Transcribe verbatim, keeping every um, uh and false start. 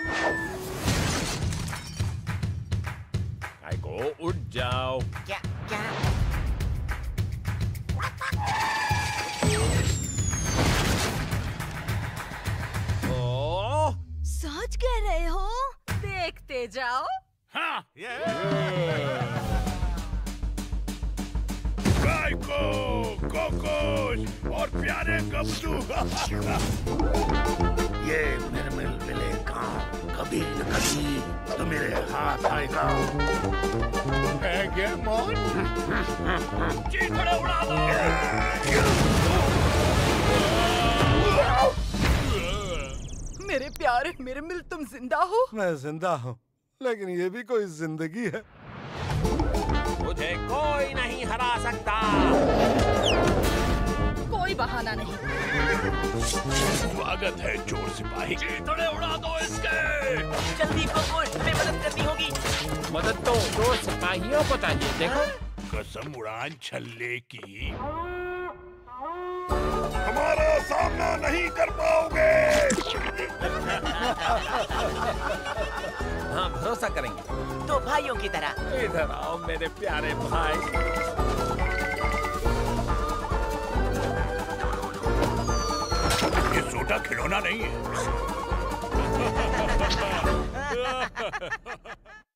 कायको उठ जाओ। क्या क्या? ओ सच कह रहे हो? देखते जाओ। हाँ कायको, कोकोश और प्यारे गब्बू। ये निर्मिल मिलेगा कभी न कभी तो मेरे हाथ आएगा। है क्या मौत? चीथड़े उड़ा दो। मेरे प्यारे मिर्मिल, तुम जिंदा हो? मैं जिंदा हूँ, लेकिन ये भी कोई जिंदगी है। मुझे कोई नहीं हरा सकता। कोई बहाना नहीं। स्वागत है चोर सिपाही। चीथड़े उड़ा दो इसके। जल्दी कोकोश, हमें मदद करनी होगी। मदद तो चोर सिपाहियों को चाहिए। देखो कसम उड़ान छल्ले की हमारा सामना नहीं कर पाओगे। हाँ भरोसा करेंगे। दो भाइयों की तरह। इधर आओ मेरे प्यारे भाई। ये सोटा खिलौना नहीं है।